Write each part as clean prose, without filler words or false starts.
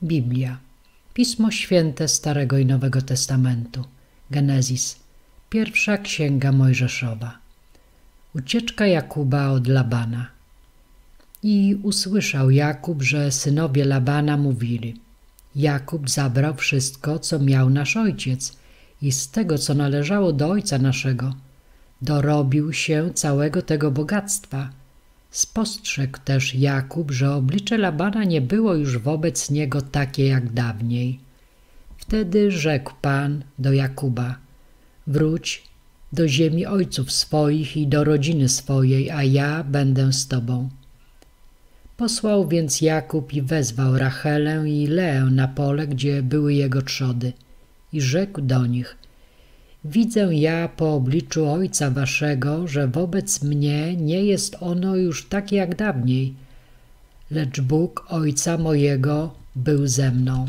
Biblia. Pismo Święte Starego i Nowego Testamentu. Genezis. Pierwsza Księga Mojżeszowa. Ucieczka Jakuba od Labana. I usłyszał Jakub, że synowie Labana mówili: Jakub zabrał wszystko, co miał nasz ojciec, i z tego, co należało do ojca naszego, dorobił się całego tego bogactwa. Spostrzegł też Jakub, że oblicze Labana nie było już wobec niego takie jak dawniej. Wtedy rzekł Pan do Jakuba: wróć do ziemi ojców swoich i do rodziny swojej, a ja będę z tobą. Posłał więc Jakub i wezwał Rachelę i Leę na pole, gdzie były jego trzody, i rzekł do nich: widzę ja po obliczu ojca waszego, że wobec mnie nie jest ono już takie jak dawniej, lecz Bóg ojca mojego był ze mną.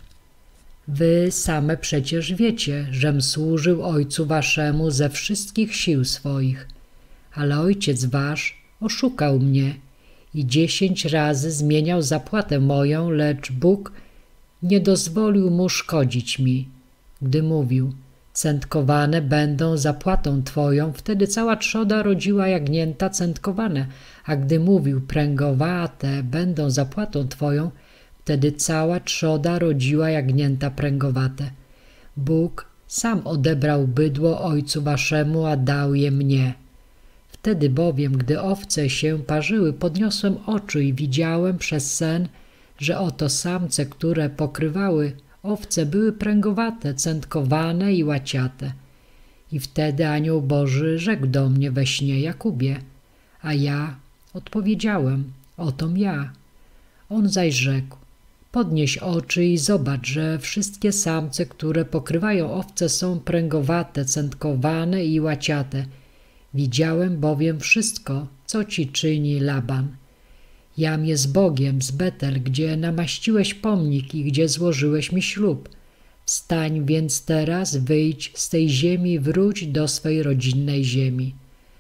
Wy same przecież wiecie, żem służył ojcu waszemu ze wszystkich sił swoich, ale ojciec wasz oszukał mnie i 10 razy zmieniał zapłatę moją, lecz Bóg nie dozwolił mu szkodzić mi, gdy mówił: cętkowane będą zapłatą twoją, wtedy cała trzoda rodziła jagnięta cętkowane, a gdy mówił: pręgowate będą zapłatą twoją, wtedy cała trzoda rodziła jagnięta pręgowate. Bóg sam odebrał bydło ojcu waszemu, a dał je mnie. Wtedy bowiem, gdy owce się parzyły, podniosłem oczy i widziałem przez sen, że oto samce, które pokrywały owce, były pręgowate, cętkowane i łaciate. I wtedy anioł Boży rzekł do mnie we śnie: Jakubie. A ja odpowiedziałem: otom ja. On zaś rzekł: podnieś oczy i zobacz, że wszystkie samce, które pokrywają owce, są pręgowate, cętkowane i łaciate. Widziałem bowiem wszystko, co ci czyni Laban. Jam jest Bogiem z Betel, gdzie namaściłeś pomnik i gdzie złożyłeś mi ślub. Wstań więc teraz, wyjdź z tej ziemi i wróć do swej rodzinnej ziemi.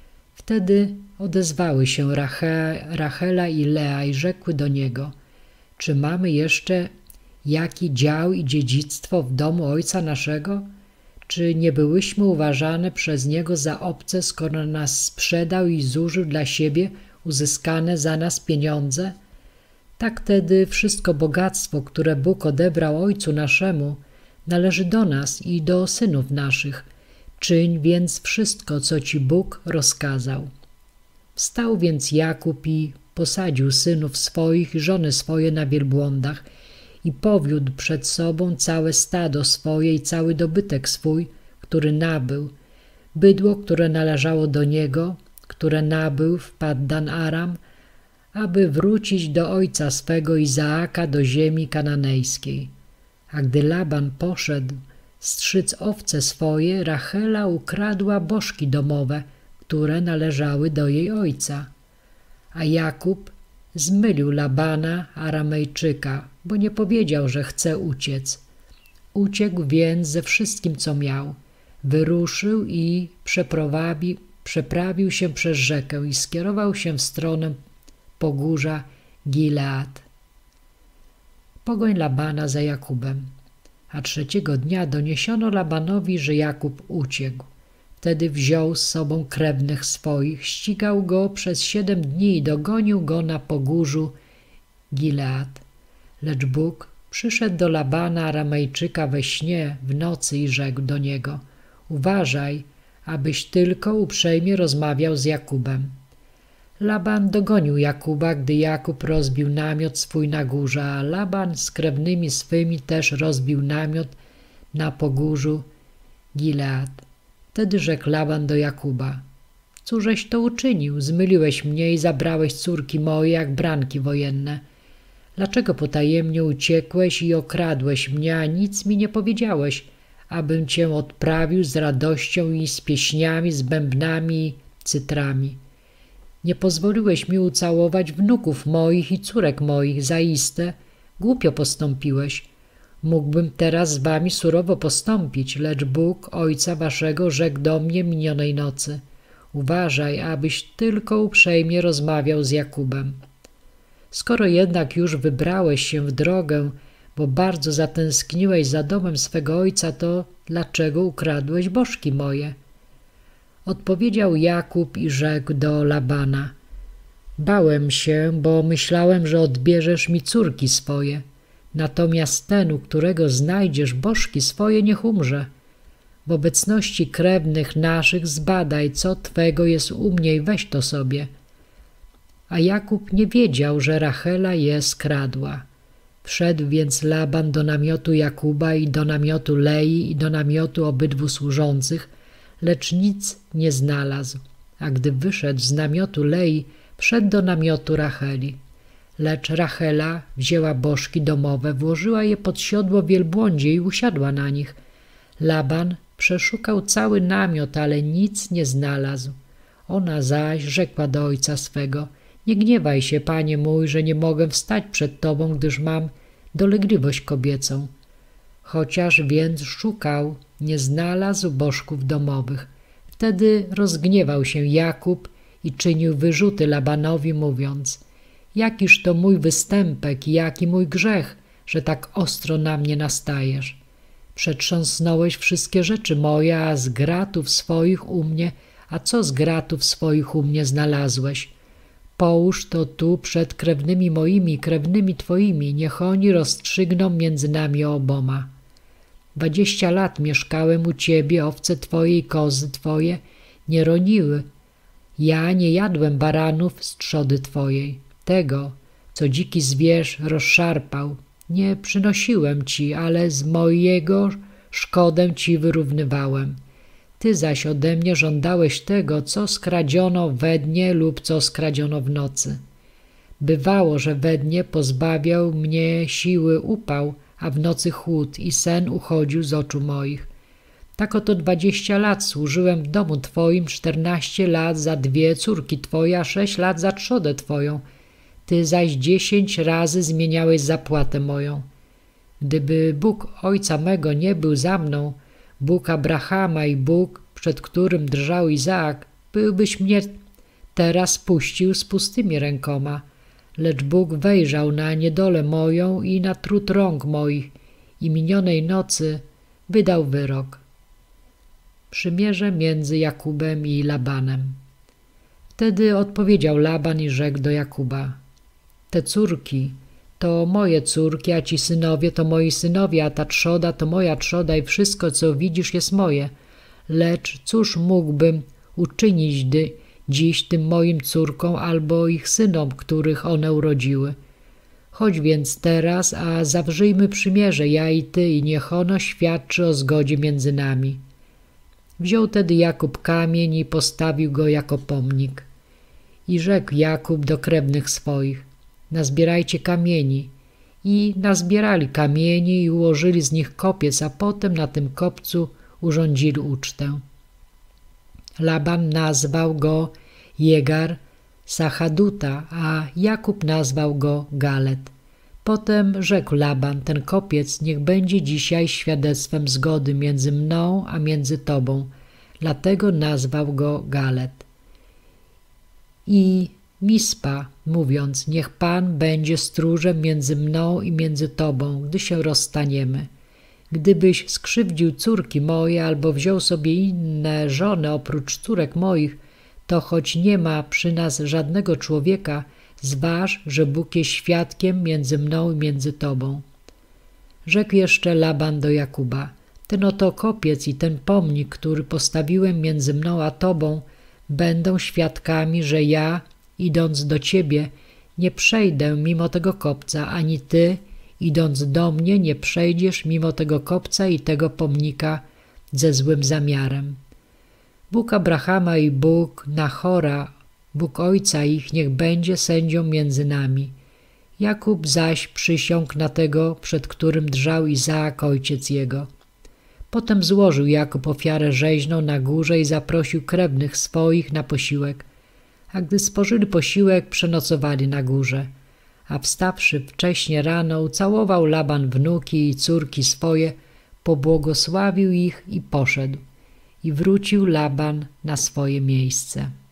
Wtedy odezwały się Rachela i Lea i rzekły do niego: czy mamy jeszcze jaki dział i dziedzictwo w domu ojca naszego? Czy nie byłyśmy uważane przez niego za obce, skoro nas sprzedał i zużył dla siebie uzyskane za nas pieniądze? Tak tedy wszystko bogactwo, które Bóg odebrał ojcu naszemu, należy do nas i do synów naszych. Czyń więc wszystko, co ci Bóg rozkazał. Wstał więc Jakub i posadził synów swoich i żony swoje na wielbłądach i powiódł przed sobą całe stado swoje i cały dobytek swój, który nabył, bydło, które należało do niego, które nabył w Paddan Aram, aby wrócić do ojca swego Izaaka do ziemi kananejskiej. A gdy Laban poszedł strzyc owce swoje, Rachela ukradła bożki domowe, które należały do jej ojca. A Jakub zmylił Labana, Aramejczyka, bo nie powiedział, że chce uciec. Uciekł więc ze wszystkim, co miał. Wyruszył i przeprawił się przez rzekę i skierował się w stronę pogórza Gilead. Pogoń Labana za Jakubem. A 3. dnia doniesiono Labanowi, że Jakub uciekł. Wtedy wziął z sobą krewnych swoich, ścigał go przez 7 dni i dogonił go na pogórzu Gilead. Lecz Bóg przyszedł do Labana, Aramejczyka, we śnie w nocy i rzekł do niego: uważaj, abyś tylko uprzejmie rozmawiał z Jakubem. Laban dogonił Jakuba, gdy Jakub rozbił namiot swój na górze, a Laban z krewnymi swymi też rozbił namiot na pogórzu Gilead. Wtedy rzekł Laban do Jakuba: cóżeś to uczynił? Zmyliłeś mnie i zabrałeś córki moje jak branki wojenne. Dlaczego potajemnie uciekłeś i okradłeś mnie, a nic mi nie powiedziałeś, abym cię odprawił z radością i z pieśniami, z bębnami i cytrami? Nie pozwoliłeś mi ucałować wnuków moich i córek moich, zaiste głupio postąpiłeś. Mógłbym teraz z wami surowo postąpić, lecz Bóg ojca waszego rzekł do mnie minionej nocy: uważaj, abyś tylko uprzejmie rozmawiał z Jakubem. Skoro jednak już wybrałeś się w drogę, bo bardzo zatęskniłeś za domem swego ojca, to dlaczego ukradłeś bożki moje? Odpowiedział Jakub i rzekł do Labana: bałem się, bo myślałem, że odbierzesz mi córki swoje. Natomiast ten, u którego znajdziesz bożki swoje, niech umrze. W obecności krewnych naszych zbadaj, co twego jest u mnie i weź to sobie. A Jakub nie wiedział, że Rachela je skradła. Wszedł więc Laban do namiotu Jakuba i do namiotu Lei i do namiotu obydwu służących, lecz nic nie znalazł. A gdy wyszedł z namiotu Lei, wszedł do namiotu Racheli. Lecz Rachela wzięła bożki domowe, włożyła je pod siodło wielbłądzie i usiadła na nich. Laban przeszukał cały namiot, ale nic nie znalazł. Ona zaś rzekła do ojca swego: nie gniewaj się, panie mój, że nie mogę wstać przed tobą, gdyż mam dolegliwość kobiecą. Chociaż więc szukał, nie znalazł bożków domowych. Wtedy rozgniewał się Jakub i czynił wyrzuty Labanowi, mówiąc: jakiż to mój występek i jaki mój grzech, że tak ostro na mnie nastajesz? Przetrząsnąłeś wszystkie rzeczy moje, a z gratów swoich u mnie, a co z gratów swoich u mnie znalazłeś? Połóż to tu przed krewnymi moimi i krewnymi twoimi, niech oni rozstrzygną między nami oboma. 20 lat mieszkałem u ciebie, owce twoje i kozy twoje nie roniły. Ja nie jadłem baranów z trzody twojej. Tego, co dziki zwierz rozszarpał, nie przynosiłem ci, ale z mojego szkodę ci wyrównywałem. Ty zaś ode mnie żądałeś tego, co skradziono we dnie lub co skradziono w nocy. Bywało, że we dnie pozbawiał mnie siły upał, a w nocy chłód i sen uchodził z oczu moich. Tak oto 20 lat służyłem w domu twoim, 14 lat za 2 córki twoje, a 6 lat za trzodę twoją. Ty zaś 10 razy zmieniałeś zapłatę moją. Gdyby Bóg ojca mego nie był za mną, Bóg Abrahama i Bóg, przed którym drżał Izaak, byłbyś mnie teraz puścił z pustymi rękoma. Lecz Bóg wejrzał na niedolę moją i na trud rąk moich i minionej nocy wydał wyrok. Przymierze między Jakubem i Labanem. Wtedy odpowiedział Laban i rzekł do Jakuba: te córki to moje córki, a ci synowie to moi synowie, a ta trzoda to moja trzoda i wszystko, co widzisz, jest moje. Lecz cóż mógłbym uczynić dziś tym moim córkom albo ich synom, których one urodziły? Chodź więc teraz, a zawrzyjmy przymierze, ja i ty, i niech ono świadczy o zgodzie między nami. Wziął tedy Jakub kamień i postawił go jako pomnik. I rzekł Jakub do krewnych swoich: nazbierajcie kamieni. I nazbierali kamieni i ułożyli z nich kopiec, a potem na tym kopcu urządzili ucztę. Laban nazwał go Jegar Sachaduta, a Jakub nazwał go Galet. Potem rzekł Laban: ten kopiec niech będzie dzisiaj świadectwem zgody między mną a między tobą. Dlatego nazwał go Galet. I Mispa, mówiąc: niech Pan będzie stróżem między mną i między tobą, gdy się rozstaniemy. Gdybyś skrzywdził córki moje albo wziął sobie inne żony oprócz córek moich, to choć nie ma przy nas żadnego człowieka, zważ, że Bóg jest świadkiem między mną i między tobą. Rzekł jeszcze Laban do Jakuba: ten oto kopiec i ten pomnik, który postawiłem między mną a tobą, będą świadkami, że ja, idąc do ciebie, nie przejdę mimo tego kopca, ani ty, idąc do mnie, nie przejdziesz mimo tego kopca i tego pomnika ze złym zamiarem. Bóg Abrahama i Bóg Nachora, Bóg ojca ich, niech będzie sędzią między nami. Jakub zaś przysiągł na tego, przed którym drżał Izaak, ojciec jego. Potem złożył Jakub ofiarę rzeźną na górze i zaprosił krewnych swoich na posiłek. A gdy spożyli posiłek, przenocowali na górze. A wstawszy wcześnie rano, ucałował Laban wnuki i córki swoje, pobłogosławił ich i poszedł. I wrócił Laban na swoje miejsce.